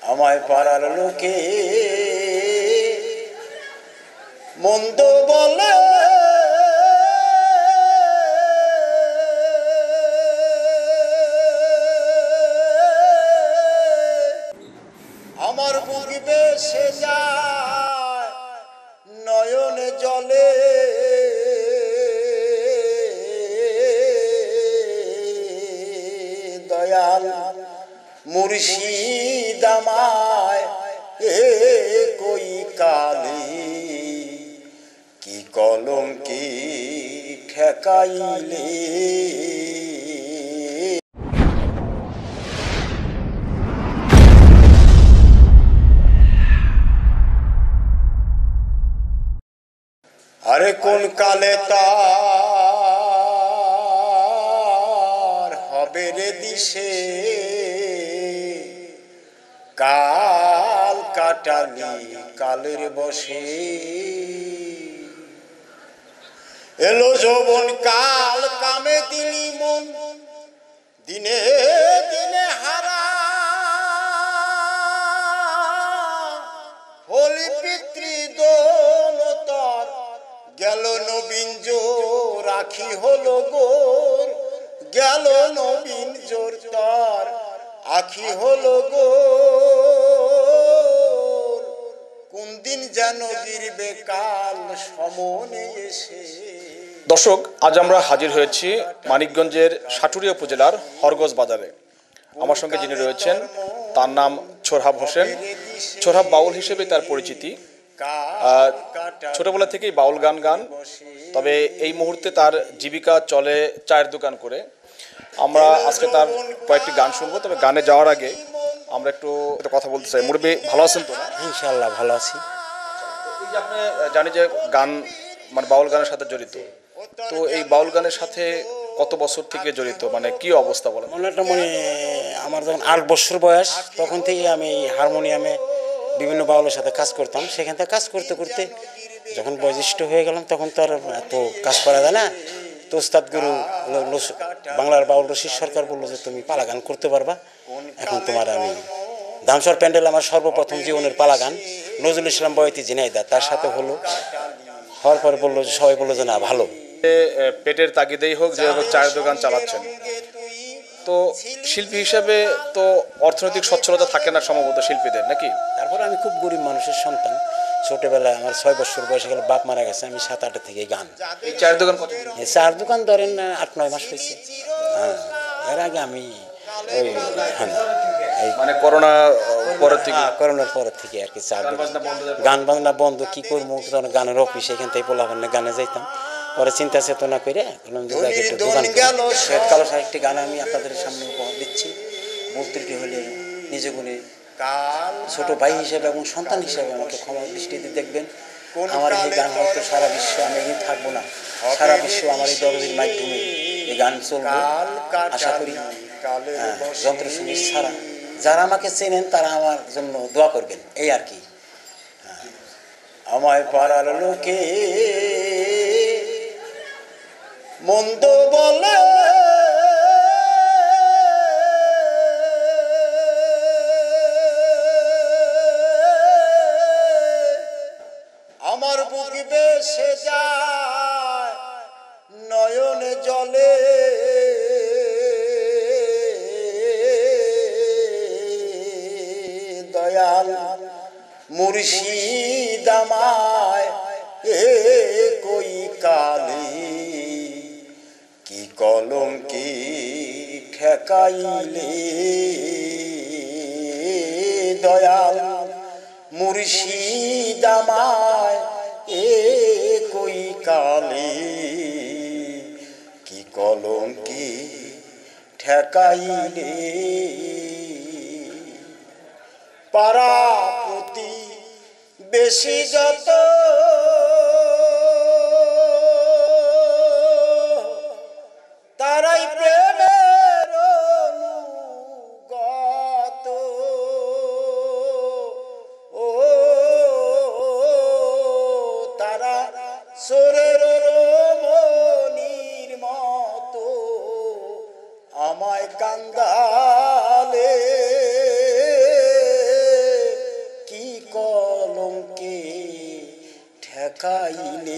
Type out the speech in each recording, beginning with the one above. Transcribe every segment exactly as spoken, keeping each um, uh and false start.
আমায় পাড়ার লোকে মন্দ বলে, আমার বুক বেসে যায় নয়নে জলে, দয়াল মুর্শিদ আমায় এ কই কালে কি কলঙ্কি ঠেকাইলে। আরে কোন কালে তার হবে রে দিশে, কাল কাটালি কালের বসে, এলো যৌবন কাল কামে দিলি মন দিনে দিনে হারা, হলি পিতৃ দোলতর গেল নবীন জোর, রাখি হলো গোর গেল নবীন জোর তর আখি হলো গোর, কোন দিন যেন গিরবে কাল সমনে এসে। দর্শক, আজ আমরা হাজির হয়েছি মানিকগঞ্জের সাটুরিয়া উপজেলার হরগজ বাজারে। আমার সঙ্গে যিনি রয়েছেন তার নাম সোরহাব হোসেন। সোরহাব বাউল হিসেবে তার পরিচিতি, ছোটবেলা থেকেই বাউল গান গান, তবে এই মুহূর্তে তার জীবিকা চলে চায়ের দোকান করে। আমরা আজকে তার কয়েকটি গান শুনবো, তবে গানে যাওয়ার আগে আমরা একটু কথা বলতে চাই। মুরব্বি ভালো আছেন তো? ইনশাআল্লাহ ভালো আছি। এই যে আপনি জানি যে গান মানে বাউল গানের সাথে জড়িত, তো এই বাউল গানের সাথে কত বছর থেকে জড়িত, মানে কি অবস্থা বলেন? মনেটা মনে আমার যখন আট বছর বয়স তখন থেকে আমি হারমোনিয়ামে বিভিন্ন বাউলের সাথে কাজ করতাম। সেখান থেকে কাজ করতে করতে যখন বয়োজ্যেষ্ঠ হয়ে গেলাম তখন তো আর এত কাজ করা যায় না। তো ওস্তাদ গুরু বাংলার বাউল রশিদ সরকার বললো যে তুমি পালা গান করতে পারবা, এখন তোমার আমি ধামসর প্যান্ডেল আমার সর্বপ্রথম জীবনের পালা গান নজরুল ইসলাম বয়তি ঝিনাইদা তার সাথে হলো। হওয়ার পরে বললো যে সবাই বললো যে না ভালো, পেটের তাগিদেই হোক যে চায়ের দোকান চালাচ্ছেন, তো শিল্পী হিসেবে তো অর্থনৈতিক সচ্ছলতা থাকে না সম্ভবত শিল্পীদের, নাকি? তারপরে আমি খুব গরিব মানুষের সন্তান। ছোটবেলায় আমার ছয় বছর বয়সে গেলে বাপ মারা গেছে, আমি সাত আট থেকে গান। এই চায়ের দোকান কত? চার দোকান ধরেন আট নয় মাস হয়েছে। হ্যাঁ, এর আগে আমি ওই মানে করোনা পরের থেকে, করোনার পরের থেকে আর কি চার দোকান। গান বাজনা বন্ধ, কি করবো, গানের অফিস এখান থেকে পোলাপানে গানে যাইতাম। পরে চিন্তা চেতনা করে কালো একটি গান আমি আপনাদের সামনে উপহার দিচ্ছি। বলতেটি হলে নিজে গুণে ছোট ভাই হিসেবে এবং সন্তান হিসেবে আমাকে ক্ষমা দৃষ্টিতে দেখবেন। আমার এই গান হয়তো সারা বিশ্ব, আমি এগিয়ে থাকবো না, সারা বিশ্ব আমার এই দরজের মাধ্যমে এই গান চলবে আশা করি। যন্ত্রসঙ্গীত ছাড়া যারা আমাকে চেনেন তারা আমার জন্য দোয়া করবেন, এই আর কি। আমায় পাড়ার লোকে মন্দ বলে, আমার বুক বেসে যায় নয়নে জলে, দয়াল মুর্শিদ আমায় এ কই কালে কি কলঙ্কি ঠেকাইলে। দয়াল মুর্শিদ আমায় এ কই কালে কি কলঙ্কি ঠেকাইলে। পাড়া প্রতি বেশি যত তারাই প্রেমের অনুগত, ও তারা সোরের রমণীর মতো আমায় কান্দালে। ঠেকাইলে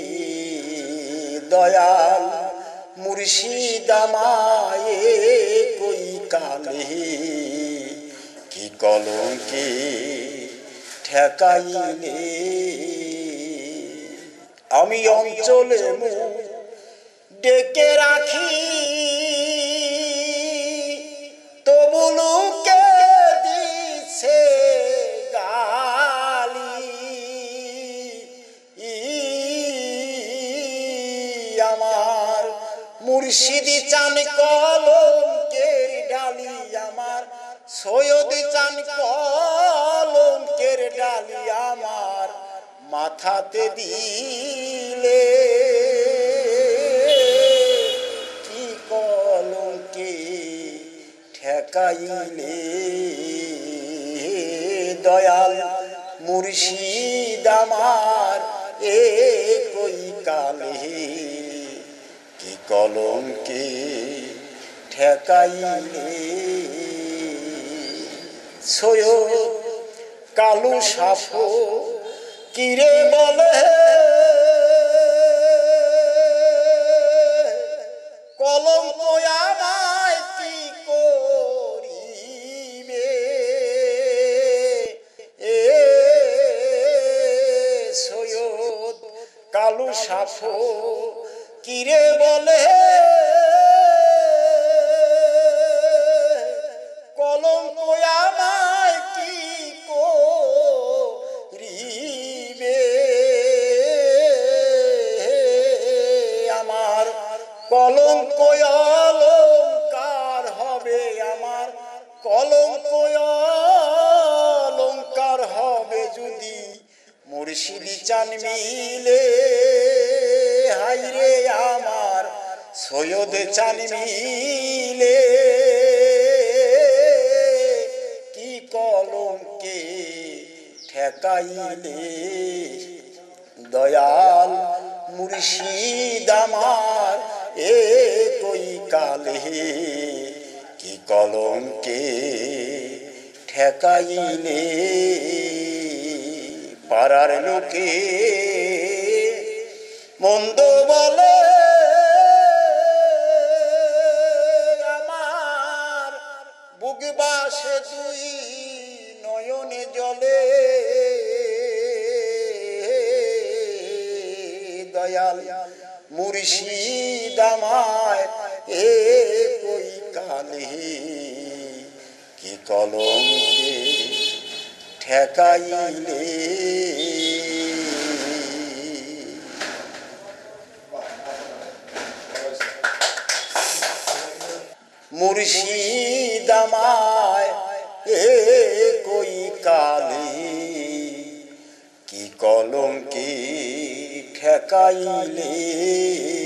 দয়াল মুর্শিদ আমায় কই কালে কি কলঙ্কে ঠেকাইলে আমি অঞ্চলে মুখ ডেকে রাখি তবু লোকে দিছে গালি আমার মুর্শিদি চান কলঙ্কের ডালি আমার সৈয়দ চান কলঙ্কের ডালি আমার মাথাতে দিলে কি কলঙ্কে ঠেকাইলে দয়াল মুর্শিদ আমার এ কই কালে কি কলঙ্কে ঠেকাইলে সৈয়দ কালু সাফো কিরে বলে কলঙ্ক আমায় কি করিবে এ সৈয়দ কালু সাফো কিরে বলে কলঙ্ক আমায় কি করিবে আমার কলঙ্ক অলঙ্কার হবে আমার কলঙ্ক অলঙ্কার হবে যদি মুর্শিদি চান মিলে হাইরে আমার সৈয়দ চান মিলে কি কলঙ্কে ঠেকাইলে দয়াল মুর্শিদ আমার এ কই কালে কি কলঙ্কে ঠেকাইলে পাড়ার লোকে মন্দ বলে আমার বুক বাসে দুই নয়নে জলে দয়াল মুর্শিদ আমায় এ কই কালে কি কলঙ্কে ঠেকাইলে মুর্শিদ আমায় এ কই কালে কি কলঙ্কে ঠেকাইলে